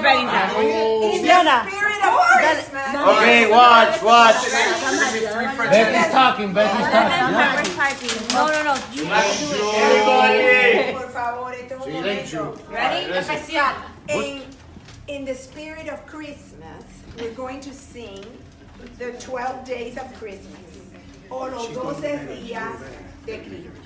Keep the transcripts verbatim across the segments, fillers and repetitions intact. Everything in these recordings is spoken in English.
Betty's not. In the spirit of Christmas. Okay, watch, watch. Betty's talking, Betty's talking. No, no, no. You Everybody. Por favor, este es un momento. ready? Especial. In, in the spirit of Christmas, we're going to sing the twelve days of Christmas. O los doce días de Cristo.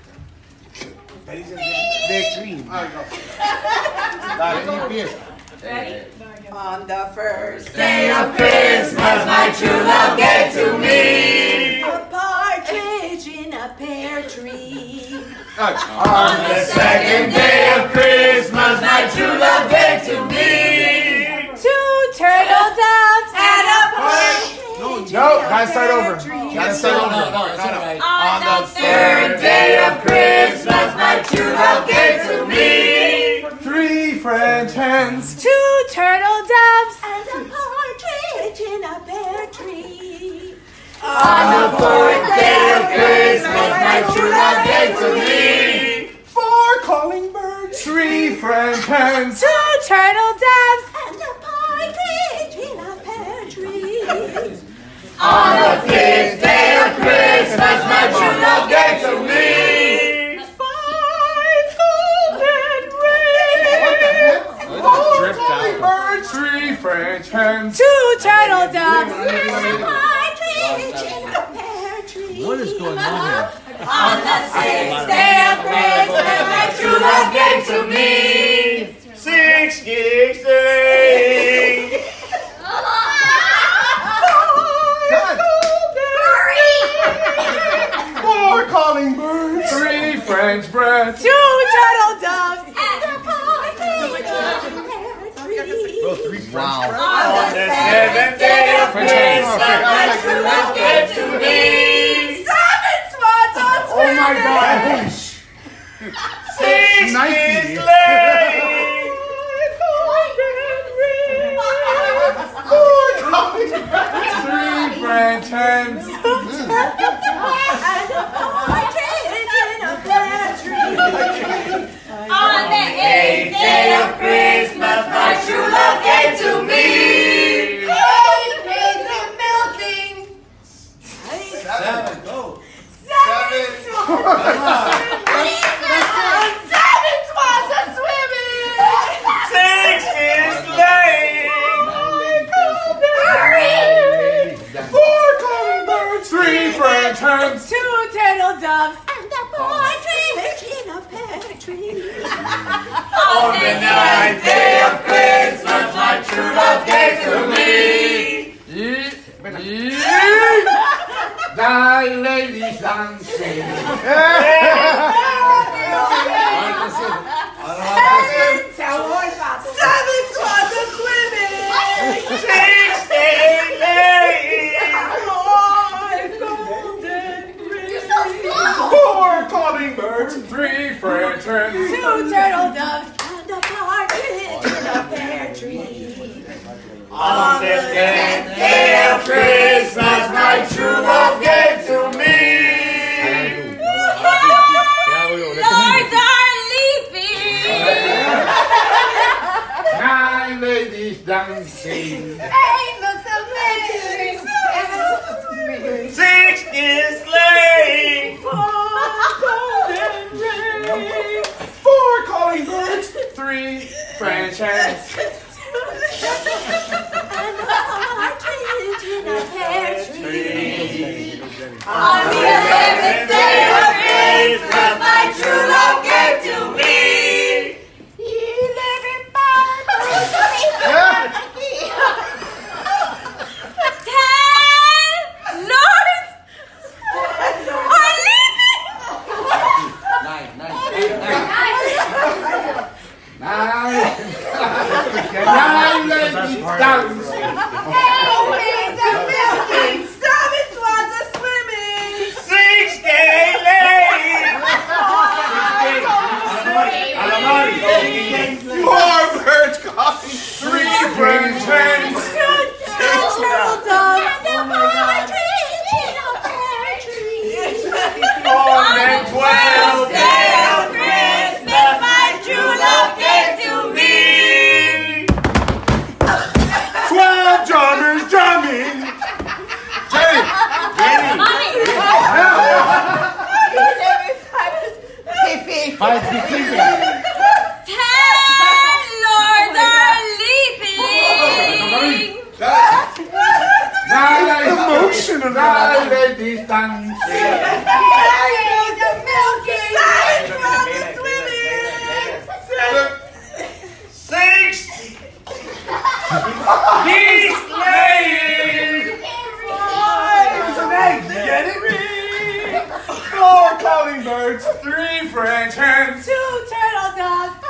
De cream. Dale, empieza. Ready? On the first Day of Christmas, my true love gave to me. a partridge in a pear tree. On the second day of Christmas, my true love gave to me. Two turtle doves And a partridge No, in gotta a start pear over. tree. Gotta start No, over. no, no, it's all right. On the third day of Christmas, my true love gave to me. Three French hens. Two turtle doves And a partridge in a pear tree. On the fourth day of Christmas, my true love gave to me. Four calling birds. Three French hens. Two turtle doves And a partridge in a pear tree. On the fifth day of Christmas, my true love gave to me. Five golden rings. Four calling birds. Three French hens. Two turtle doves And a partridge in a pear tree. What is going on here? On the sixth day of Christmas, my true love gave to me. Six gigs day. Four calling birds. Three French breads. Two turtle doves And a partridge in a pear tree. Wow. On the seventh day of Christmas, my true love gave to me. Seven swans on Oh my God! Six Snipey. is late. Four calling birds. Three French hens. And a partridge in a pear tree. on the eighth Day of Christmas, my true love gave to me. Eight pigs are milking. Seven. Go. Seven swans. Seven swans are swimming. Six is late. Hurry. Four calling birds. Three French hens. two turtle doves And a partridge in a pear tree. On the ninth day of Christmas, my true love gave to me. Die ladies dancing. Seven swans are swimming. Six is late. Five golden rings. Four calling birds. Three French hens. two turtle doves And a partridge in a pear tree. On the tenth day of Christmas, my true love gave to me. lords are leaping Nine ladies dancing. Eight looks amazing. Six is late. Golden rings. Four calling birds. Three French hens. And a partridge in a pear tree. On the eleventh day of Christmas, my true love gave to me. Eleven birds. ten lords are leaping Nine, nine, nine. Nine. Nine ladies dancing. Eight pigs are milking. Seven swans are swimming. Six day late. Four birds calling. Three French hens. Turtle doves. And a partridge in a pear tree. On the twelfth day of Christmas, my true love gave to me. Ten lords are leaping. Nine ladies, Emotion of nine ladies dancing. The milky sight from the swimming. Six. These ladies. It's an egg. You get it? Four clouding birds, three French hens. Two turtle doves.